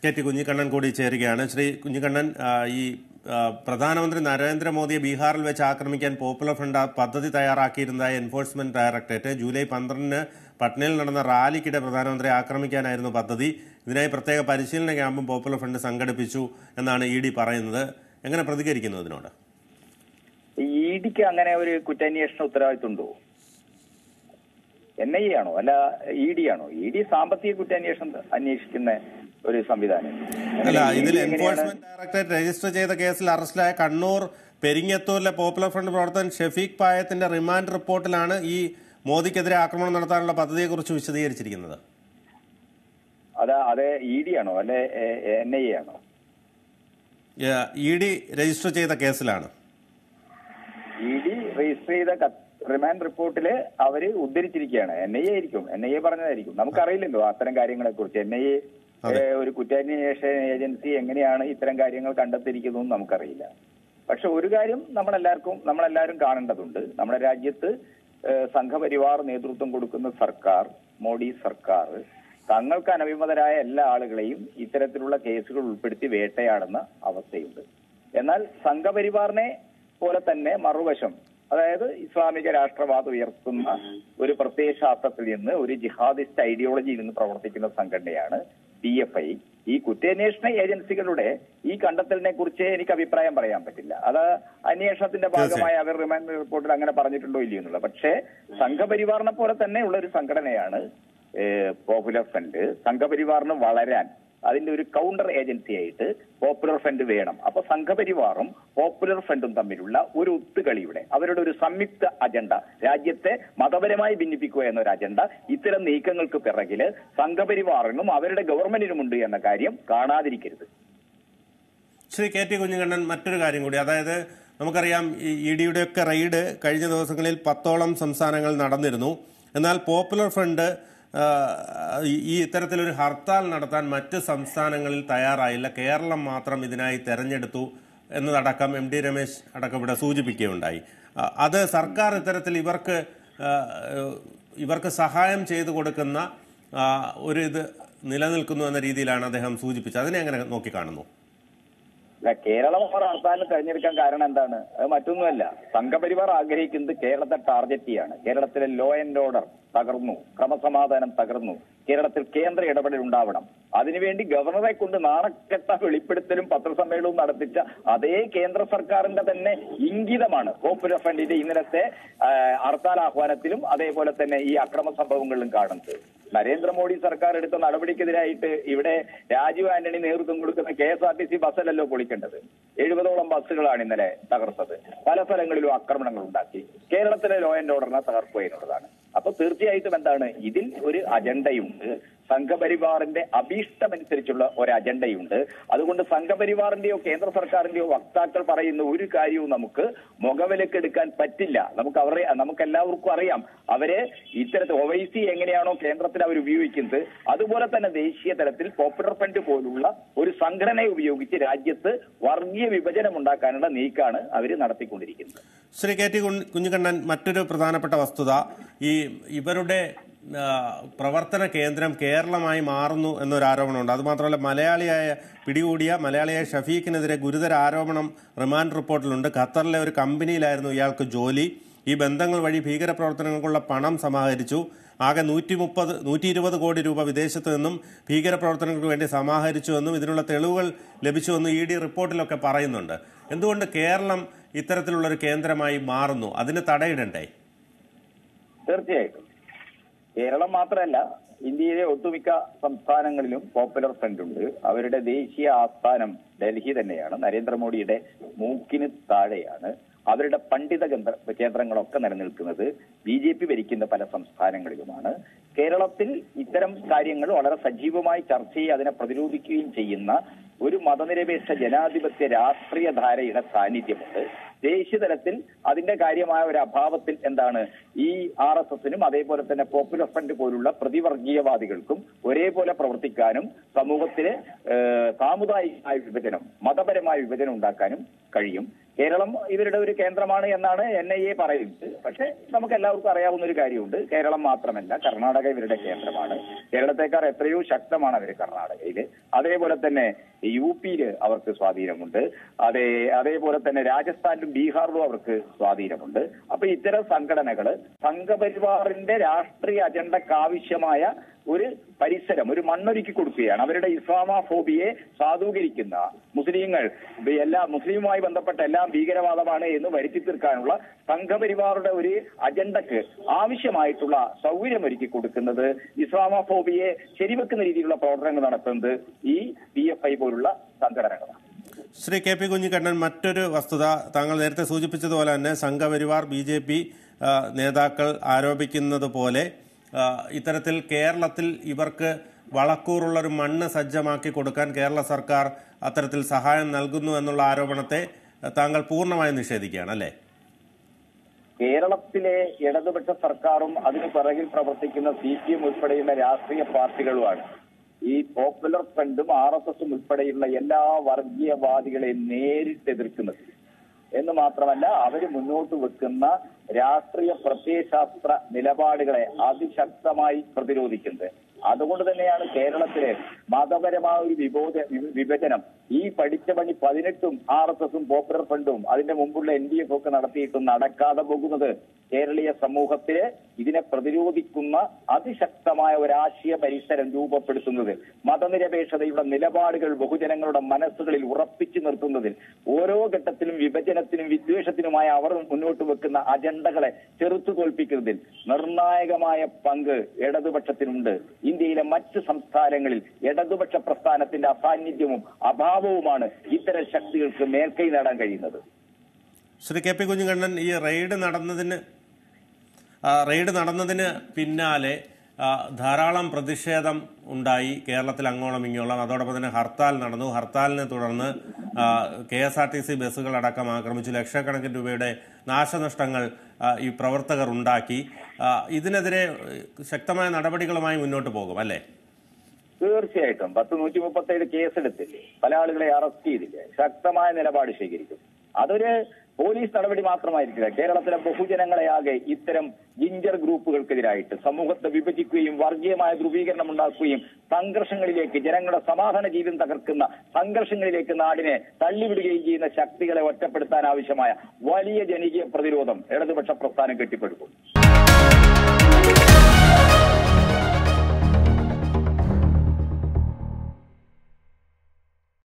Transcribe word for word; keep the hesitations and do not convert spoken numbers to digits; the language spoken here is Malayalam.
കെ ടി കുഞ്ഞിക്കണ്ണൻ കൂടി ചേരുകയാണ്. ശ്രീ കുഞ്ഞിക്കണ്ണൻ, ഈ പ്രധാനമന്ത്രി നരേന്ദ്രമോദിയെ ബീഹാറിൽ വെച്ച് ആക്രമിക്കാൻ പോപ്പുലർ ഫ്രണ്ട് പദ്ധതി തയ്യാറാക്കിയിരുന്നതായി എൻഫോഴ്സ്മെന്റ് ഡയറക്ടറേറ്റ്. ജൂലൈ പന്ത്രണ്ടിന് പട്നയിൽ നടന്ന റാലിക്കിടെ പ്രധാനമന്ത്രിയെ ആക്രമിക്കാനായിരുന്നു പദ്ധതി. ഇതിനായി പ്രത്യേക പരിശീലന ക്യാമ്പും പോപ്പുലർ ഫ്രണ്ട് സംഘടിപ്പിച്ചു എന്നാണ് ഇ ഡി പറയുന്നത്. എങ്ങനെ പ്രതികരിക്കുന്നു ഇതിനോട്? ഇ ഡിക്ക് അങ്ങനെ ഒരു കുറ്റാന്വേഷണ ഉത്തരവാദിത്വമുണ്ടോ? എൻ ഐ എ ആണോ അല്ല ഇ ഡി ആണോ? ഇ ഡി സാമ്പത്തിക കുറ്റാന്വേഷണം അന്വേഷിക്കുന്ന ഒരു സംവിധാനം. അല്ല, ഇതിൽ എൻഫോഴ്സ്മെന്റ് ഡയറക്ടറേറ്റ് രജിസ്റ്റർ ചെയ്ത കേസിൽ അറസ്റ്റിലായ കണ്ണൂർ പെരിങ്ങത്തൂരിലെ പോപ്പുലർ ഫ്രണ്ട് പ്രവർത്തകൻ ഷെഫീഖ് പായത്തിന്റെ റിമാൻഡ് റിപ്പോർട്ടിലാണ് ഈ മോദിക്കെതിരെ ആക്രമണം നടത്താനുള്ള പദ്ധതിയെക്കുറിച്ച് വിശദീകരിച്ചിരിക്കുന്നത്. അതാ അത് ഇ ഡി ആണോ അല്ലെ എൻ ഐ എ ആണോ? ഇ ഡി രജിസ്റ്റർ ചെയ്ത കേസിലാണ്. ഇ ഡി രജിസ്റ്റർ ചെയ്ത റിമാൻഡ് റിപ്പോർട്ടില് അവര് ഉദ്ധരിച്ചിരിക്കുകയാണ്. എൻ ഐ എ ആയിരിക്കും, എൻ ഐ എ പറഞ്ഞതായിരിക്കും. നമുക്കറിയില്ലല്ലോ അത്തരം കാര്യങ്ങളെ കുറിച്ച്. എൻ ഐ എ ഒരു കുറ്റാന്വേഷണ ഏജൻസി എങ്ങനെയാണ് ഇത്തരം കാര്യങ്ങൾ കണ്ടെത്തിയിരിക്കുന്നതെന്ന് നമുക്കറിയില്ല. പക്ഷെ ഒരു കാര്യം നമ്മളെല്ലാവർക്കും നമ്മളെല്ലാവരും കാണേണ്ടതുണ്ട്. നമ്മുടെ രാജ്യത്ത് സംഘപരിവാർ നേതൃത്വം കൊടുക്കുന്ന സർക്കാർ, മോഡി സർക്കാർ, തങ്ങൾക്ക് അനഭിമതരായ എല്ലാ ആളുകളെയും ഇത്തരത്തിലുള്ള കേസുകൾ ഉൾപ്പെടുത്തി വേട്ടയാടുന്ന അവസ്ഥയുണ്ട്. എന്നാൽ സംഘപരിവാറിനെ പോലെ തന്നെ മറുവശം, അതായത് ഇസ്ലാമിക രാഷ്ട്രവാദം ഉയർത്തുന്ന ഒരു പ്രത്യയശാസ്ത്രത്തിൽ നിന്ന്, ഒരു ജിഹാദിസ്റ്റ് ഐഡിയോളജിയിൽ നിന്ന് പ്രവർത്തിക്കുന്ന സംഘടനയാണ് പി എഫ് ഐ. ഈ കുറ്റാന്വേഷണ ഏജൻസികളുടെ ഈ കണ്ടെത്തലിനെ കുറിച്ച് എനിക്ക് അഭിപ്രായം പറയാൻ പറ്റില്ല. അത് അന്വേഷണത്തിന്റെ ഭാഗമായി അവർ റിമാൻഡ് റിപ്പോർട്ടിൽ അങ്ങനെ പറഞ്ഞിട്ടുണ്ടോ ഇല്ലയോ എന്നുള്ളത്. പക്ഷേ സംഘപരിവാറിനെ പോലെ തന്നെ ഉള്ള ഒരു സംഘടനയാണ് പോപ്പുലർ ഫ്രണ്ട്. സംഘപരിവാറിന് വളരാൻ അതിന്റെ ഒരു കൗണ്ടർ ഏജൻസി ആയിട്ട് പോപ്പുലർ ഫ്രണ്ട് വേണം. അപ്പൊ സംഘപരിവാറും പോപ്പുലർ ഫ്രണ്ടും തമ്മിലുള്ള ഒരു ഒത്തുകളിയുടെ, അവരുടെ ഒരു സംയുക്ത അജണ്ട, രാജ്യത്തെ മതപരമായി ഭിന്നിപ്പിക്കുക എന്നൊരു അജണ്ട, ഇത്തരം നീക്കങ്ങൾക്ക് പിറകില് സംഘപരിവാറിനും അവരുടെ ഗവൺമെന്റിനുമുണ്ട് എന്ന കാര്യം കാണാതിരിക്കരുത്. ശ്രീ കെ ടി കുഞ്ഞിക്കണ്ണൻ, മറ്റൊരു കാര്യം കൂടി, അതായത് നമുക്കറിയാം ഇ ഡിയുടെയൊക്കെ റെയ്ഡ് കഴിഞ്ഞ ദിവസങ്ങളിൽ പത്തോളം സംസ്ഥാനങ്ങൾ നടന്നിരുന്നു. എന്നാൽ പോപ്പുലർ ഫ്രണ്ട് ഈ ഇത്തരത്തിലൊരു ഹർത്താൽ നടത്താൻ മറ്റ് സംസ്ഥാനങ്ങളിൽ തയ്യാറായില്ല. കേരളം മാത്രം ഇതിനായി തെരഞ്ഞെടുത്തു എന്നതടക്കം എം ഡി രമേശ് അടക്കം ഇവിടെ സൂചിപ്പിക്കുകയുണ്ടായി. അത് സർക്കാർ ഇത്തരത്തിൽ ഇവർക്ക് ഇവർക്ക് സഹായം ചെയ്തു കൊടുക്കുന്ന ഒരു ഇത് നിലനിൽക്കുന്നു എന്ന രീതിയിലാണ് അദ്ദേഹം സൂചിപ്പിച്ചത്. അതിനെ എങ്ങനെ നോക്കിക്കാണുന്നു? അല്ല, കേരളം അവർ ഹർത്താലിന് തെരഞ്ഞെടുക്കാൻ കാരണം എന്താണ്? അത് മറ്റൊന്നുമല്ല. സംഘപരിവാർ ആഗ്രഹിക്കുന്നത് കേരളത്തെ ടാർഗറ്റ് ചെയ്യാണ്. കേരളത്തിലെ ലോ ആൻഡ് ഓർഡർ തകർന്നു, ക്രമസമാധാനം തകർന്നു, കേരളത്തിൽ കേന്ദ്ര ഇടപെടൽ ഉണ്ടാവണം. അതിനുവേണ്ടി ഗവർണറെ കൊണ്ട് നാണക്കെട്ട വെളിപ്പെടുത്തലും പത്രസമ്മേളനവും നടത്തിച്ച അതേ കേന്ദ്ര സർക്കാരിന്റെ തന്നെ ഇംഗിതമാണ് പോപ്പുലർ ഫ്രണ്ടിന്റെ ഇന്നലത്തെ ഹർത്താൽ ആഹ്വാനത്തിലും അതേപോലെ തന്നെ ഈ അക്രമ സംഭവങ്ങളിലും കാണുന്നത്. നരേന്ദ്രമോദി സർക്കാർ എടുത്ത നടപടിക്കെതിരായിട്ട് ഇവിടെ രാജീവ് ആന്റണി നേതൃത്വം കൊടുക്കുന്ന K S R T C ബസ്സല്ലല്ലോ പൊളിക്കേണ്ടത്. എഴുപതോളം ബസ്സുകളാണ് ഇന്നലെ തകർത്തത്. പല സ്ഥലങ്ങളിലും ആക്രമണങ്ങൾ ഉണ്ടാക്കി. കേരളത്തിലെ ലോ ആൻഡ് ഓർഡറിനെ തകർക്കുക എന്നുള്ളതാണ്. അപ്പൊ തീർച്ചയായിട്ടും എന്താണ്, ഇതിൽ ഒരു അജണ്ടയുണ്ട്. സംഘപരിവാറിന്റെ അഭീഷ്ടമനുസരിച്ചുള്ള ഒരു അജണ്ടയുണ്ട്. അതുകൊണ്ട് സംഘപരിവാറിന്റെയോ കേന്ദ്ര സർക്കാരിന്റെയോ വക്താക്കൾ പറയുന്ന ഒരു കാര്യവും നമുക്ക് മുഖവിലക്കെടുക്കാൻ പറ്റില്ല. നമുക്ക് അവരെ നമുക്ക് എല്ലാവർക്കും അറിയാം, അവരെ ഇത്തരത്തിൽ ഒവൈസി എങ്ങനെയാണോ കേന്ദ്രത്തിൽ അവർ ഉപയോഗിക്കുന്നത്, അതുപോലെ തന്നെ ദേശീയ തലത്തിൽ പോപ്പുലർ ഫ്രണ്ട് പോലുള്ള ഒരു സംഘടനയെ ഉപയോഗിച്ച് രാജ്യത്ത് വർഗീയ വിഭജനം ഉണ്ടാക്കാനുള്ള നീക്കാണ് അവർ നടത്തിക്കൊണ്ടിരിക്കുന്നത്. ശ്രീ കെ ടി കുഞ്ഞിക്കണ്ണൻ, മറ്റൊരു പ്രധാനപ്പെട്ട വസ്തുത, ഈ ഇവരുടെ പ്രവർത്തന കേന്ദ്രം കേരളമായി മാറുന്നു എന്നൊരു ആരോപണമുണ്ട്. അതുമാത്രമല്ല, മലയാളിയായ പിടികൂടിയ മലയാളിയായ ഷഫീഖിനെതിരെ ഗുരുതര ആരോപണം റിമാൻഡ് റിപ്പോർട്ടിലുണ്ട്. ഖത്തറിലെ ഒരു കമ്പനിയിലായിരുന്നു ഇയാൾക്ക് ജോലി. ഈ ബന്ധങ്ങൾ വഴി ഭീകരപ്രവർത്തനങ്ങൾക്കുള്ള പണം സമാഹരിച്ചു. ആകെ നൂറ്റി മുപ്പത് നൂറ്റി ഇരുപത് കോടി രൂപ വിദേശത്ത് നിന്നും ഭീകരപ്രവർത്തനങ്ങൾക്ക് വേണ്ടി സമാഹരിച്ചുവെന്നും ഇതിനുള്ള തെളിവുകൾ ലഭിച്ചുവെന്നും ഇ ഡി റിപ്പോർട്ടിലൊക്കെ പറയുന്നുണ്ട്. എന്തുകൊണ്ട് കേരളം ഇത്തരത്തിലുള്ളൊരു കേന്ദ്രമായി മാറുന്നു? അതിന് തടയിടണ്ടേ? തീർച്ചയായിട്ടും കേരളം മാത്രമല്ല, ഇന്ത്യയിലെ ഒട്ടുമിക്ക സംസ്ഥാനങ്ങളിലും പോപ്പുലർ ഫ്രണ്ട് ഉണ്ട്. അവരുടെ ദേശീയ ആസ്ഥാനം ഡൽഹി തന്നെയാണ്. നരേന്ദ്രമോദിയുടെ മൂക്കിന് താഴെയാണ്. അവരുടെ പണ്ഡിത കേന്ദ്രങ്ങളൊക്കെ നിലനിൽക്കുന്നത് ബി ജെ പി ഭരിക്കുന്ന പല സംസ്ഥാനങ്ങളിലുമാണ്. കേരളത്തിൽ ഇത്തരം കാര്യങ്ങൾ വളരെ സജീവമായി ചർച്ച ചെയ്യുകയും അതിനെ പ്രതിരോധിക്കുകയും ചെയ്യുന്ന ഒരു മതനിരപേക്ഷ ജനാധിപത്യ രാഷ്ട്രീയ ധാരയുടെ സാന്നിധ്യമുണ്ട്. ദേശീയ തലത്തിൽ അതിന്റെ കാര്യമായ ഒരു അഭാവത്തിൽ എന്താണ്, ഈ ആർ എസ് എസിനും അതേപോലെ തന്നെ പോപ്പുലർ ഫ്രണ്ട് പോലുള്ള പ്രതിവർഗീയവാദികൾക്കും ഒരേപോലെ പ്രവർത്തിക്കാനും സമൂഹത്തിലെ സാമുദായികമായ വിഭജനം, മതപരമായ വിഭജനം ഉണ്ടാക്കാനും കഴിയും. കേരളം ഇവരുടെ ഒരു കേന്ദ്രമാണ് എന്നാണ് എൻ ഐ എ പറയുന്നത്. പക്ഷെ നമുക്ക് എല്ലാവർക്കും അറിയാവുന്ന ഒരു കാര്യമുണ്ട്, കേരളം മാത്രമല്ല കർണാടക ഇവരുടെ കേന്ദ്രമാണ്. കേരളത്തെക്കാൾ എത്രയോ ശക്തമാണ് അവർ കർണാടകയില്. അതേപോലെ തന്നെ യു പിയില് അവർക്ക് സ്വാധീനമുണ്ട്. അതേ അതേപോലെ തന്നെ രാജസ്ഥാനിലും ബീഹാറിലും അവർക്ക് സ്വാധീനമുണ്ട്. അപ്പൊ ഇത്തരം സംഘടനകള് സംഘപരിവാറിന്റെ രാഷ്ട്രീയ അജണ്ടക്ക് ആവശ്യമായ ഒരു പരിസരം, ഒരു മണ്ണൊരുക്കി കൊടുക്കുകയാണ്. അവരുടെ ഇസ്ലാമോഫോബിയെ സാധൂകരിക്കുന്ന മുസ്ലിങ്ങൾ എല്ലാ മുസ്ലിമുമായി ബന്ധപ്പെട്ട എല്ലാം ഭീകരവാദമാണ് എന്ന് വരുത്തി തീർക്കാനുള്ള സംഘപരിവാറുടെ ഒരു അജണ്ടക്ക് ആവശ്യമായിട്ടുള്ള സൗകര്യമൊരുക്കി കൊടുക്കുന്നത്, ഇസ്ലാമോഫോബിയെ ശരിവെക്കുന്ന രീതിയിലുള്ള പ്രവർത്തനങ്ങൾ നടത്തുന്നത് ഈ പി എഫ് ഐ പോലുള്ള സംഘടനകളാണ്. ശ്രീ കെ പി കുഞ്ഞിക്കണ്ണൻ, മറ്റൊരു വസ്തുത താങ്കൾ നേരത്തെ സൂചിപ്പിച്ചതുപോലെ തന്നെ സംഘപരിവാർ ബി ജെ പി നേതാക്കൾ ആരോപിക്കുന്നത് പോലെ ഇത്തരത്തിൽ കേരളത്തിൽ ഇവർക്ക് വളക്കൂറുള്ളൊരു മണ്ണ് സജ്ജമാക്കി കൊടുക്കാൻ കേരള സർക്കാർ അത്തരത്തിൽ സഹായം നൽകുന്നു എന്നുള്ള ആരോപണത്തെ താങ്കൾ പൂർണ്ണമായും നിഷേധിക്കുകയാണ് അല്ലേ? കേരളത്തിലെ ഇടതുപക്ഷ സർക്കാരും അതിനു പിറകിൽ പ്രവർത്തിക്കുന്ന സി പി എം ഉൾപ്പെടെയുള്ള രാഷ്ട്രീയ പാർട്ടികളുമാണ് ഈ പോപ്പുലർ ഫ്രണ്ടും ആർ എസ് എസും ഉൾപ്പെടെയുള്ള എല്ലാ വർഗീയവാദികളെയും നേരിട്ട് എതിർക്കുന്നത് എന്ന് മാത്രമല്ല അവർ മുന്നോട്ട് വെക്കുന്ന രാഷ്ട്രീയ പ്രത്യയശാസ്ത്ര നിലപാടുകളെ അതിശക്തമായി പ്രതിരോധിക്കുന്നത്. അതുകൊണ്ട് തന്നെയാണ് കേരളത്തിലെ മതപരമായ ഒരു വിബോധ വിഭജനം ഈ പഠിച്ച പണി പതിനെട്ടും ആർ എസ് എസും പോപ്പുലർ ഫ്രണ്ടും അതിന്റെ മുമ്പുള്ള എൻ ഡി എഫ് ഒക്കെ നടത്തിയിട്ടും നടക്കാതെ പോകുന്നത്. കേരളീയ സമൂഹത്തിലെ ഇതിനെ പ്രതിരോധിക്കുന്ന അതിശക്തമായ ഒരാശയ പരിസരം രൂപപ്പെടുത്തുന്നതിൽ, മതനിരപേക്ഷതയുടെ നിലപാടുകൾ ബഹുജനങ്ങളുടെ മനസ്സുകളിൽ ഉറപ്പിച്ചു നിർത്തുന്നതിൽ, ഓരോ ഘട്ടത്തിലും വിഭജനത്തിനും വിദ്വേഷത്തിനുമായി അവർ മുന്നോട്ട് വെക്കുന്ന അജണ്ടകളെ ചെറുത്തു തോൽപ്പിക്കുന്നതിൽ നിർണായകമായ പങ്ക് ഇടതുപക്ഷത്തിനുണ്ട്. ഇന്ത്യയിലെ മറ്റ് സംസ്ഥാനങ്ങളിൽ ഇടതുപക്ഷ പ്രസ്ഥാനത്തിന്റെ അസാന്നിധ്യവും അഭാവവുമാണ് ഇത്തരം ശക്തികൾക്ക് മേൽക്കൈ നേടാൻ കഴിയുന്നത്. ശ്രീ കെ പി കുഞ്ഞിക്കണ്ണൻ, ഈ റെയ്ഡ് നടന്നതിന് റെയ്ഡ് നടന്നതിന് പിന്നാലെ ധാരാളം പ്രതിഷേധം ഉണ്ടായി കേരളത്തിൽ അങ്ങോളം ഇങ്ങോളം. അതോടൊപ്പം തന്നെ ഹർത്താൽ നടന്നു. ഹർത്താലിനെ തുടർന്ന് K S R T C ബസ്സുകളടക്കം ആക്രമിച്ചു. ലക്ഷക്കണക്കിന് രൂപയുടെ നാശനഷ്ടങ്ങൾ ഈ പ്രവർത്തകർ ഉണ്ടാക്കി. ഇതിനെതിരെ ശക്തമായ നടപടികളുമായി മുന്നോട്ട് പോകും അല്ലേ? തീർച്ചയായിട്ടും. പത്ത് നൂറ്റി മുപ്പത്തേഴ് കേസെടുത്തില്ലേ, പല ആളുകളെ അറസ്റ്റ് ചെയ്തില്ലേ, ശക്തമായ നിലപാട് സ്വീകരിക്കും. അതൊരു പോലീസ് നടപടി മാത്രമായിരിക്കില്ല. കേരളത്തിലെ ബഹുജനങ്ങളെയാകെ ഇത്തരം ജിഞ്ചർ ഗ്രൂപ്പുകൾക്കെതിരായിട്ട് സമൂഹത്തെ വിഭജിക്കുകയും വർഗീയമായ ധ്രുവീകരണം ഉണ്ടാക്കുകയും സംഘർഷങ്ങളിലേക്ക്, ജനങ്ങളുടെ സമാധാന ജീവിതം തകർക്കുന്ന സംഘർഷങ്ങളിലേക്ക് നാടിനെ തള്ളിവിടുകയും ചെയ്യുന്ന ശക്തികളെ ഒറ്റപ്പെടുത്താൻ ആവശ്യമായ വലിയ ജനകീയ പ്രതിരോധം ഇടതുപക്ഷ പ്രസ്ഥാനം കെട്ടിപ്പടുക്കും.